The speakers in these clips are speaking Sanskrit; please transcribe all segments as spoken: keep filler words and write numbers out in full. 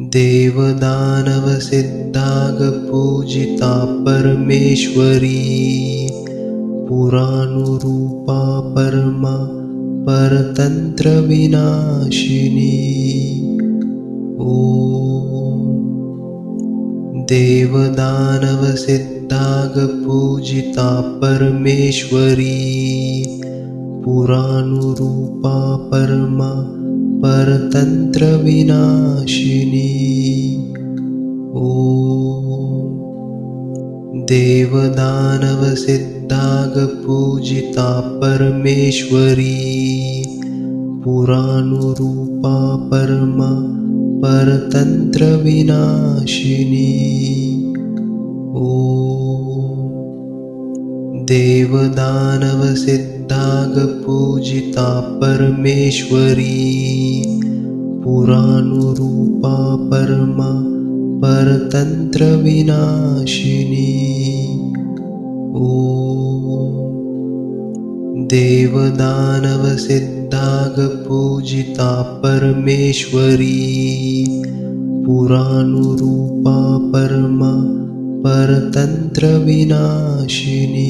देवदानव सिद्धाग पूजिता परमेश्वरी पुरानु रूपा परमा परतंत्र विनाशिनी। ओम देवदानव सिद्धाग पूजिता परमेश्वरी पुरानु रूपा परमा परतंत्र विनाशिनी। ओम देवदानव सिद्धाग पूजिता परमेश्वरी पुरानु रूपा परमा परतंत्र विनाशिनी। ओम देवदानव सिद्धाग पूजिता परमेश्वरी पुरानु रूपा परमा परतंत्र विनाशिनी। ओम देवदानव सिद्धाग पूजिता परमेश्वरी पुरानु रूपा परमा परतंत्र विनाशिनी।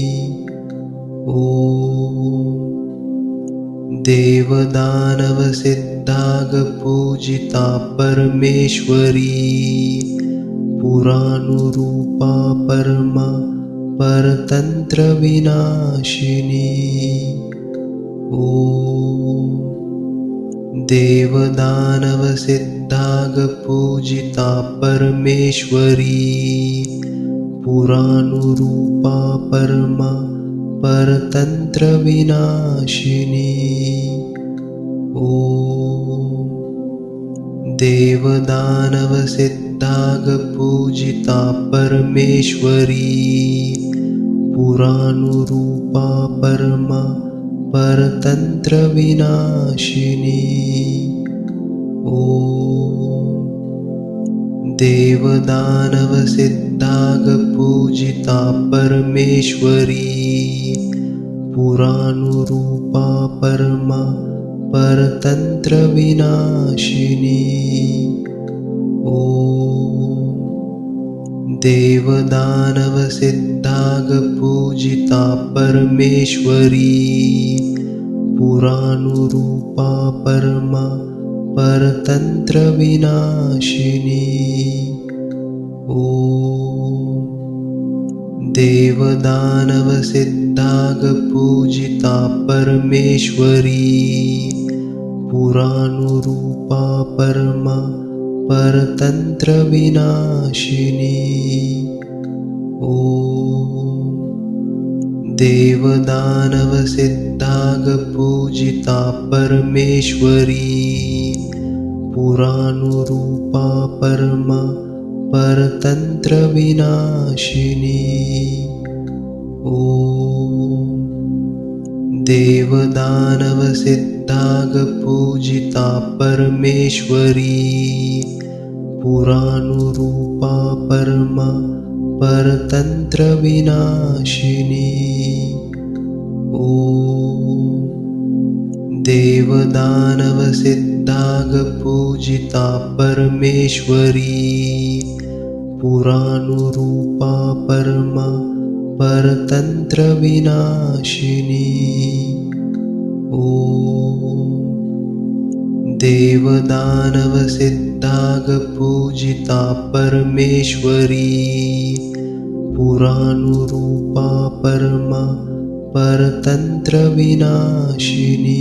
ओम देवदानव सिद्धाग पूजिता परमेश्वरी पुरानु रूपा परमा परतंत्र विनाशिनी। ओम देवदानव सिद्धाग पूजिता परमेश्वरी पुरानु रूपा परमा परतंत्र विनाशिनी। ओम देवदानव सिद्धाग पूजिता परमेश्वरी पुरानु रूपा परमा परतंत्र विनाशिनी। ओम देवदानव सिद्धाग पूजिता परमेश्वरी पुरानु रूपा परमा परतंत्र विनाशिनी। ओम देवदानव सिद्धाग पूजिता परमेश्वरी पुरानु रूपा परमा परतंत्र विनाशिनी। ओम देवदानव सिद्धाग पूजिता परमेश्वरी पुरानु रूपा परमा परतंत्र विनाशिनी। ओम देवदानव सिद्धाग पूजिता परमेश्वरी पुरानु रूपा परमा परतंत्र विनाशिनी। ओम देवदानव सिद्धाग पूजिता परमेश्वरी पुरानु रूपा परमा परतंत्र विनाशिनी। ओम देवदानव सिद्धाग पूजिता परमेश्वरी पुरानु रूपा परमा परतंत्र विनाशिनी। ओम देवदानव सिद्धाग पूजिता परमेश्वरी पुरानु रूपा परमा परतंत्र विनाशिनी।